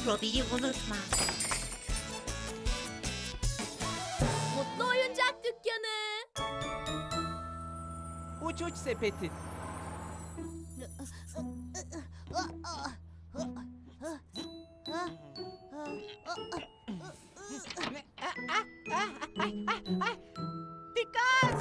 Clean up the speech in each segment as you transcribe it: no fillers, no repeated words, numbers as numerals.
Robi'yi unutma. Mutlu Oyuncak Dükkanı. Uç uç sepeti. Dikkat!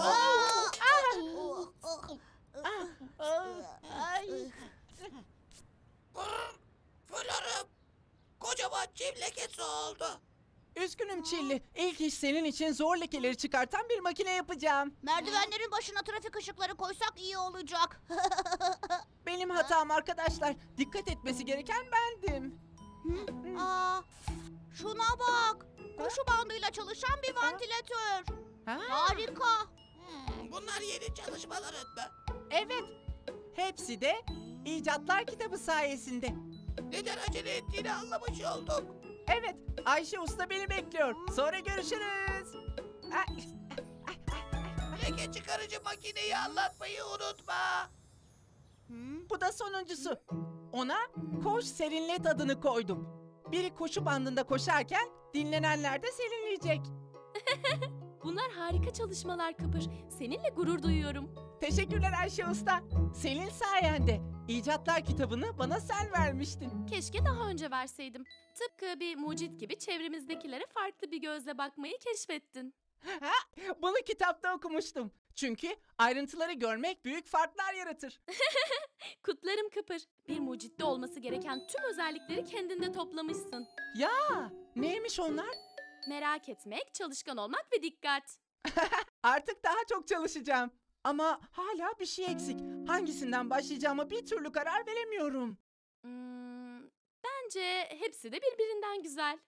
Fırlarım. Kocaman çim lekesi oldu. Üzgünüm Çilli. İlk iş senin için zor lekeleri çıkartan bir makine yapacağım. Merdivenlerin başına trafik ışıkları koysak iyi olacak. Benim hatam arkadaşlar. Dikkat etmesi gereken bendim. Aa, şuna bak. Koşu bandıyla çalışan bir vantilatör. Ha? Harika. Bunlar yeni çalışmaların mı? Evet. Hepsi de icatlar kitabı sayesinde. Neden acele ettiğini anlamış olduk. Evet, Ayşe Usta beni bekliyor. Sonra görüşürüz. Ay, Leke çıkarıcı makineyi anlatmayı unutma. bu da sonuncusu. Ona Koş Serinlet adını koydum. Biri koşu bandında koşarken dinlenenler de serinleyecek. Bunlar harika çalışmalar Kıpır. Seninle gurur duyuyorum. Teşekkürler Ayşe Usta. Senin sayende icatlar kitabını bana sen vermiştin. Keşke daha önce verseydim. Tıpkı bir mucit gibi çevremizdekilere farklı bir gözle bakmayı keşfettin. Bunu kitapta okumuştum. Çünkü ayrıntıları görmek büyük farklar yaratır. Kutlarım Kıpır. Bir mucitte olması gereken tüm özellikleri kendinde toplamışsın. Ya, neymiş onlar? Merak etmek, çalışkan olmak ve dikkat. Artık daha çok çalışacağım. Ama hala bir şey eksik. Hangisinden başlayacağıma bir türlü karar veremiyorum. Bence hepsi de birbirinden güzel.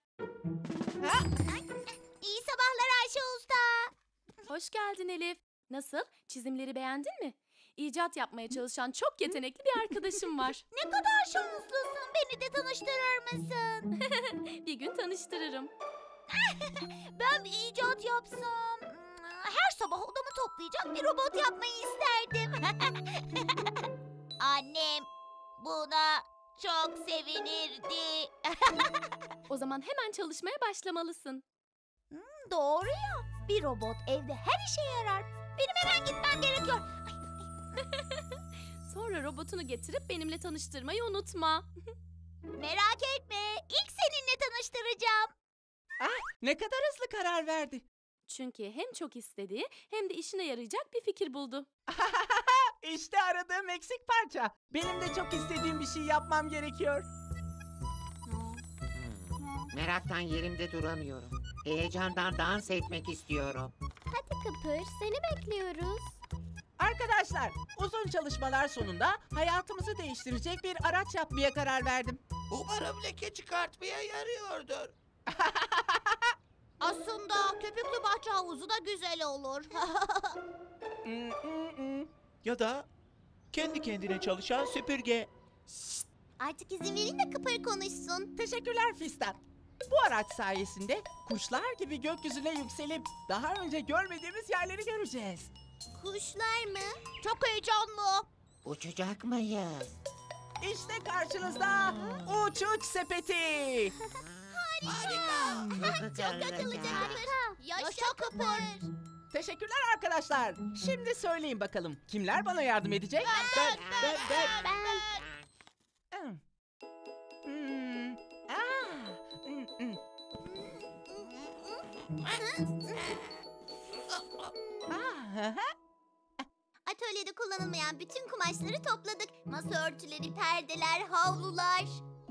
İyi sabahlar Ayşe Usta. Hoş geldin Elif. Nasıl? Çizimleri beğendin mi? İcat yapmaya çalışan çok yetenekli bir arkadaşım var. Ne kadar şanslısın. Beni de tanıştırır mısın? Bir gün tanıştırırım. Ben bir icat yapsam. Her sabah odamı toplayacak bir robot yapmayı isterdim. Annem buna çok sevinirdi. O zaman hemen çalışmaya başlamalısın. Doğru ya. Bir robot evde her işe yarar. Benim hemen gitmem gerekiyor. Sonra robotunu getirip benimle tanıştırmayı unutma. Merak etme. İlk seninle tanıştıracağım. Ne kadar hızlı karar verdi. Çünkü hem çok istediği hem de işine yarayacak bir fikir buldu. İşte aradığım eksik parça. Benim de çok istediğim bir şey yapmam gerekiyor. Meraktan yerimde duramıyorum. Heyecandan dans etmek istiyorum. Hadi Kıpır, seni bekliyoruz. Arkadaşlar, uzun çalışmalar sonunda hayatımızı değiştirecek bir araç yapmaya karar verdim. Umarım leke çıkartmaya yarıyordur. Aslında köpüklü bahçe havuzu da güzel olur. Ya da kendi kendine çalışan süpürge. Artık izin verin de Kıpır konuşsun. Teşekkürler Fistan. Bu araç sayesinde kuşlar gibi gökyüzüne yükselip daha önce görmediğimiz yerleri göreceğiz. Kuşlar mı? Çok heyecanlı. Uçacak mıyız? İşte karşınızda uç uç sepeti. Harika. Çok akıllıca Kıpır. Yaşa Kıpır. Teşekkürler arkadaşlar. Şimdi söyleyin bakalım kimler bana yardım edecek? Ben. Hmm. Hmm. Ah, Atölyede kullanılmayan bütün kumaşları topladık. Masa örtüleri, perdeler, havlular.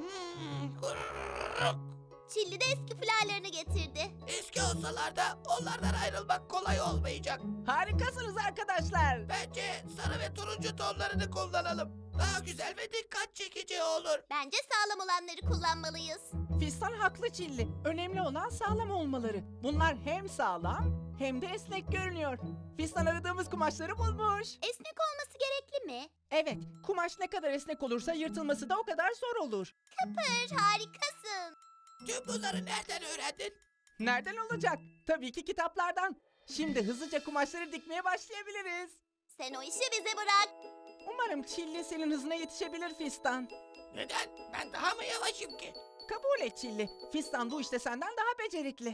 Çilli de eski fularlarını getirdi. Eski olsalar da onlardan ayrılmak kolay olmayacak. Harikasınız arkadaşlar. Bence sarı ve turuncu tonlarını kullanalım. Daha güzel ve dikkat çekici olur. Bence sağlam olanları kullanmalıyız. Fistan haklı Çilli. Önemli olan sağlam olmaları. Bunlar hem sağlam hem de esnek görünüyor. Fistan aradığımız kumaşları bulmuş. Esnek olması gerekli mi? Evet, kumaş ne kadar esnek olursa yırtılması da o kadar zor olur. Kıpır, harikasın. Tüm bunları nereden öğrendin? Nereden olacak? Tabii ki kitaplardan. Şimdi hızlıca kumaşları dikmeye başlayabiliriz. Sen o işi bize bırak. Umarım Çilli senin hızına yetişebilir Fistan. Neden? Ben daha mı yavaşım ki? Kabul et Çilli. Fistan bu işte senden daha becerikli.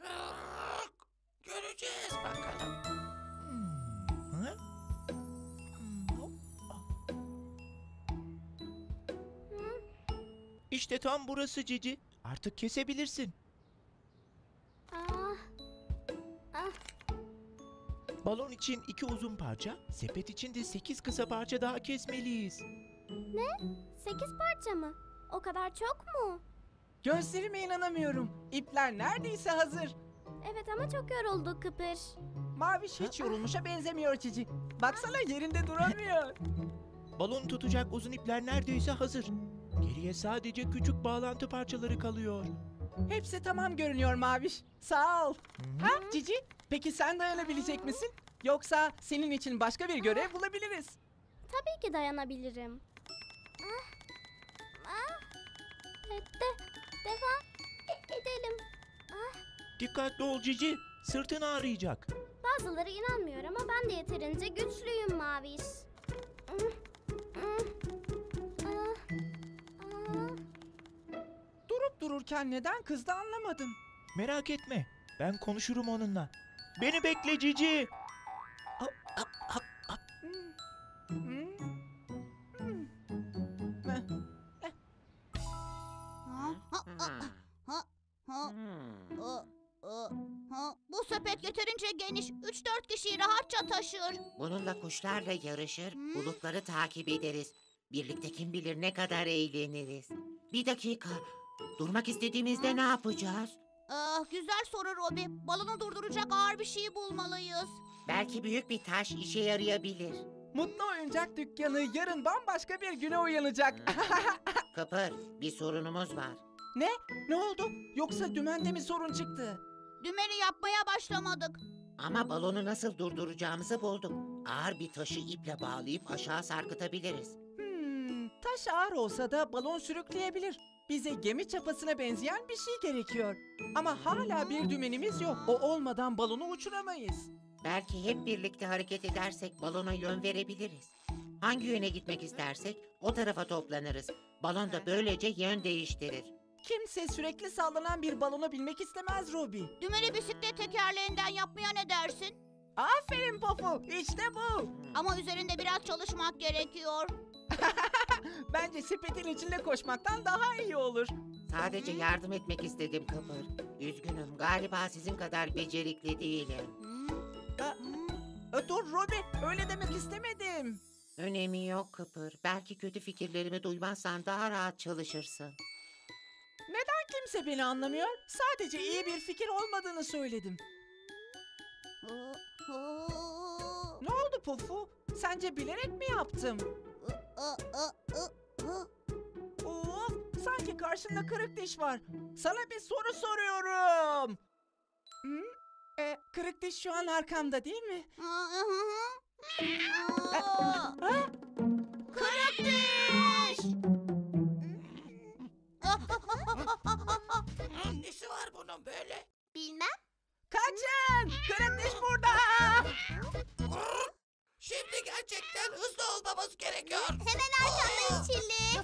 Göreceğiz bakalım. Ha? İşte tam burası Cici. Artık kesebilirsin. Ah, Balon için 2 uzun parça, sepet için de 8 kısa parça daha kesmeliyiz. 8 parça mı? O kadar çok mu? Gözlerime inanamıyorum. İpler neredeyse hazır. Evet ama çok yorulduk Kıpır. Maviş hiç yorulmuşa benzemiyor Cici. Baksana yerinde duramıyor. Balon tutacak uzun ipler neredeyse hazır. Geriye sadece küçük bağlantı parçaları kalıyor. Hepsi tamam görünüyor Maviş. Sağ ol. Hı? Ha Cici, peki sen dayanabilecek misin? Yoksa senin için başka bir görev bulabiliriz. Tabii ki dayanabilirim. Devam edelim. Dikkatli ol Cici, sırtın ağrıyacak. Bazıları inanmıyor ama ben de yeterince güçlüyüm Maviş. Durup dururken neden kızdı anlamadım. Merak etme, ben konuşurum onunla. Beni bekle Cici. Hmm. Hmm. Hmm. Heh. Bu sepet yeterince geniş. 3-4 kişiyi rahatça taşır. Bununla kuşlarla yarışır, bulutları takip ederiz. Birlikte kim bilir ne kadar eğleniriz. Bir dakika. Durmak istediğimizde ne yapacağız? Güzel soru Robi. Balonu durduracak ağır bir şey bulmalıyız. Belki büyük bir taş işe yarayabilir. Mutlu Oyuncak Dükkanı yarın bambaşka bir güne uyanacak. Kıpır, bir sorunumuz var. Ne oldu? Yoksa dümende mi sorun çıktı? Dümeni yapmaya başlamadık. Ama balonu nasıl durduracağımızı bulduk. Ağır bir taşı iple bağlayıp aşağı sarkıtabiliriz. Taş ağır olsa da balon sürükleyebilir. Bize gemi çapasına benzeyen bir şey gerekiyor. Ama hala bir dümenimiz yok. O olmadan balonu uçuramayız. Belki hep birlikte hareket edersek balona yön verebiliriz. Hangi yöne gitmek istersek o tarafa toplanırız. Balon da böylece yön değiştirir. Kimse sürekli sallanan bir balona binmek istemez Robi. Dümeni bisiklet tekerleğinden yapmaya ne dersin? Aferin Pofu, işte bu. Ama üzerinde biraz çalışmak gerekiyor. Bence sepetin içinde koşmaktan daha iyi olur. Sadece yardım etmek istedim Kıpır. Üzgünüm, galiba sizin kadar becerikli değilim. Dur Robi, öyle demek istemedim. Önemi yok Kıpır. Belki kötü fikirlerimi duymazsan daha rahat çalışırsın. Kimse beni anlamıyor. Sadece iyi bir fikir olmadığını söyledim. Ne oldu Pofu? Sence bilerek mi yaptım? Of, sanki karşımda kırık diş var. Sana bir soru soruyorum. Hı? Kırık diş şu an arkamda değil mi? Kırık diş! Nesi var bunun böyle? Bilmem. Kaçın! Kırık diş burada! Şimdi gerçekten hızlı olmamız gerekiyor. Hemen arkandayım Çilli.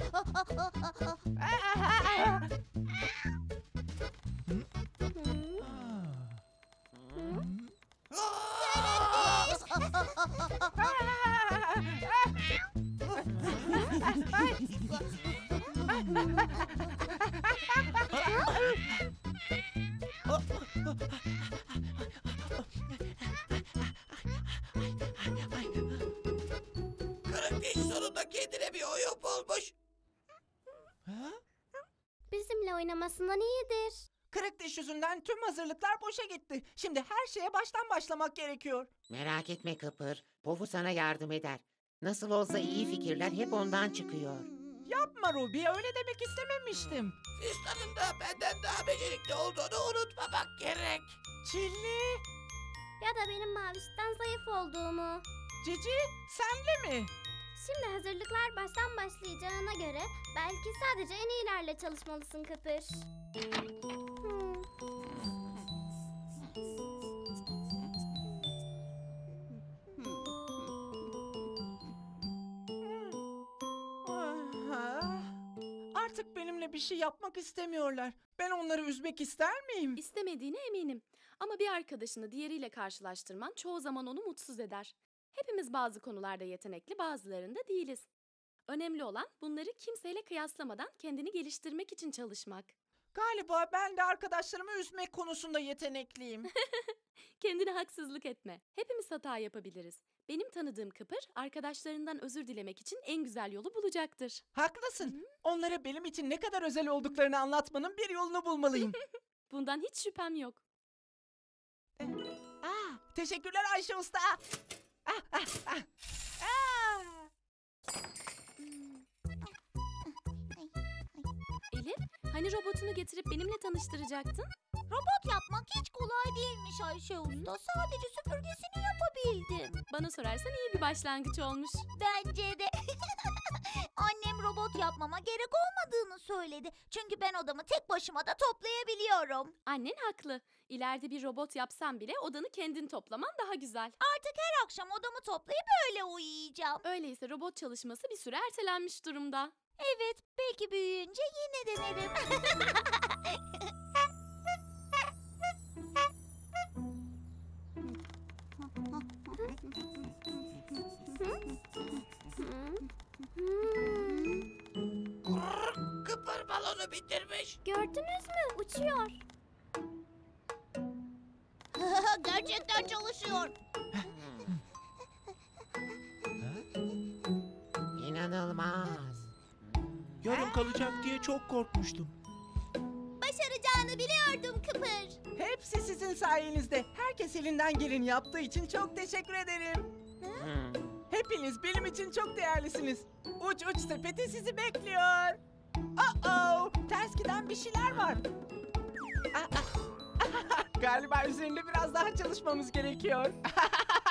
Kırık diş sonunda kendine bir oyun bulmuş. Bizimle oynamasından iyidir. Kırık diş yüzünden tüm hazırlıklar boşa gitti. Şimdi her şeye baştan başlamak gerekiyor. Merak etme Kıpır. Pofu sana yardım eder. Nasıl olsa iyi fikirler hep ondan çıkıyor. Yapma Ruby, öyle demek istememiştim. Fistan'ın da benden daha becerikli olduğunu unutmamak gerek. Çilli, Ya da benim Maviş'ten zayıf olduğumu. Cici, sen de mi? Şimdi hazırlıklar baştan başlayacağına göre belki sadece en iyilerle çalışmalısın Kıpır. Artık benimle bir şey yapmak istemiyorlar. Ben onları üzmek ister miyim? İstemediğine eminim. Ama bir arkadaşını diğeriyle karşılaştırman çoğu zaman onu mutsuz eder. Hepimiz bazı konularda yetenekli, bazılarında değiliz. Önemli olan bunları kimseyle kıyaslamadan kendini geliştirmek için çalışmak. Galiba ben de arkadaşlarımı üzmek konusunda yetenekliyim. Kendine haksızlık etme. Hepimiz hata yapabiliriz. Benim tanıdığım Kıpır, arkadaşlarından özür dilemek için en güzel yolu bulacaktır. Haklısın. Onlara benim için ne kadar özel olduklarını anlatmanın bir yolunu bulmalıyım. Bundan hiç şüphem yok. Teşekkürler Ayşe Usta. Elif, hani robotunu getirip benimle tanıştıracaktın? Robot yapmak hiç kolay değilmiş Ayşe Usta. Sadece süpürgesini yapabildim. Bana sorarsan iyi bir başlangıç olmuş. Bence de. Annem robot yapmama gerek olmadığını söyledi. Çünkü ben odamı tek başıma da toplayabiliyorum. Annen haklı. İleride bir robot yapsan bile odanı kendin toplaman daha güzel. Her akşam odamı toplayıp öyle uyuyacağım. Öyleyse robot çalışması bir süre ertelenmiş durumda. Evet, belki büyüyünce yine denerim. Kıpır balonu bitirmiş. Gördünüz mü? Uçuyor. Gerçekten çalışıyor. İnanılmaz. Yarım kalacak diye çok korkmuştum. Başaracağını biliyordum Kıpır. Hepsi sizin sayenizde. Herkes elinden geleni yaptığı için çok teşekkür ederim. Hmm. Hepiniz benim için çok değerlisiniz. Uç uç sepeti sizi bekliyor. Ters giden bir şeyler var. Galiba üzerinde biraz daha çalışmamız gerekiyor.